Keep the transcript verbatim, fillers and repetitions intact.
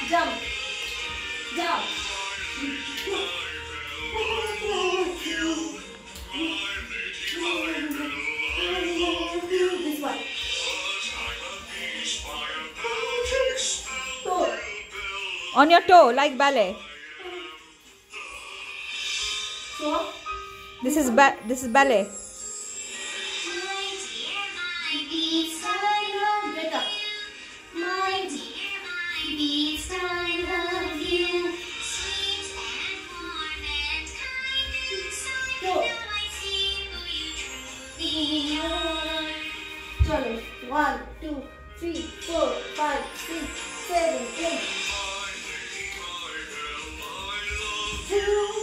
Jump. Jump. This one. Toe. On your toe, like ballet. So, This is ba this is ballet. get up. Toe. Chalo. One, two, three, four, five, six, seven, eight. Two.